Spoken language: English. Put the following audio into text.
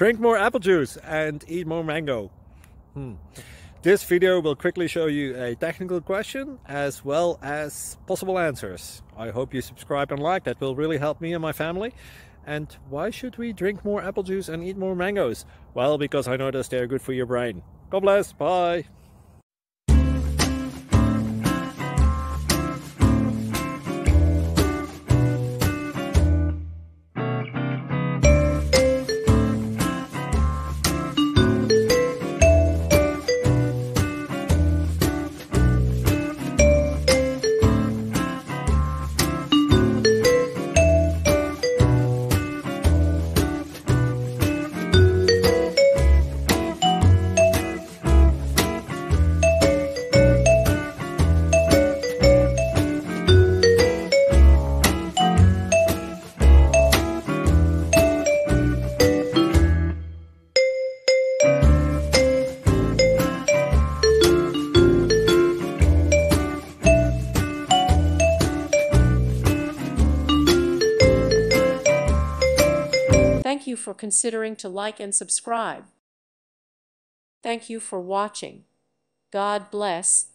Drink more apple juice and eat more mango. This video will quickly show you a technical question as well as possible answers. I hope you subscribe and like, that will really help me and my family. And why should we drink more apple juice and eat more mangoes? Well, because I noticed they're good for your brain. God bless, bye! Thank you for considering to like and subscribe. Thank you for watching. God bless.